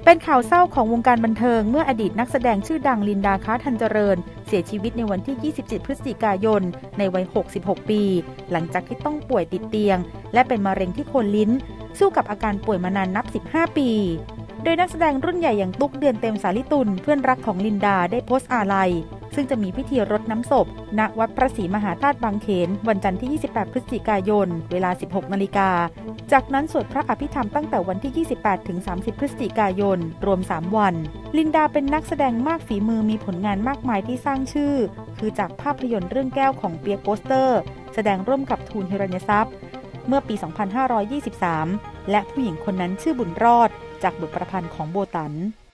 เป็นข่าวเศร้าของวงการบันเทิงเมื่ออดีตนักแสดงชื่อดังลินดา ค้าทันเจริญเสียชีวิตในวันที่ 27 พฤศจิกายนในวัย 66 ปี หลังจากที่ต้องป่วยติดเตียงและเป็นมะเร็งที่โคนลิ้นสู้กับอาการป่วยมานานนับ 15 ปีโดยนักแสดงรุ่นใหญ่อย่างตุ๊กเดือนเต็มสาลิตุลเพื่อนรักของลินดาได้โพสต์อาลัยซึ่งจะมีพิธีรดน้ำศพณวัดพระศรีมหาธาตุบางเขนวันจันทร์ที่ 28 พฤศจิกายนเวลา 16 นาฬิกาจากนั้นสวดพระอภิธรรมตั้งแต่วันที่ 28 ถึง 30 พฤศจิกายนรวม 3 วันลินดาเป็นนักแสดงมากฝีมือมีผลงานมากมายที่สร้างชื่อคือจากภาพยนตร์เรื่องแก้วของเปียกโปสเตอร์แสดงร่วมกับทูลหิรัญทรัพย์เมื่อปี 2523 และผู้หญิงคนนั้นชื่อบุญรอดจากบทประพันธ์ของโบตัน